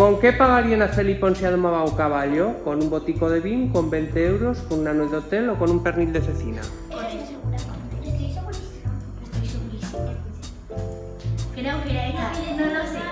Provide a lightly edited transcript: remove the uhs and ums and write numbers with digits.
Con qué pagarían a Felipón si ha domado un caballo? ¿Con un botico de vin, con 20 euros, con una noche de hotel o con un pernil de cecina? Con eso seguramente. Estoy segurísima. Creo que era esa. No lo sé.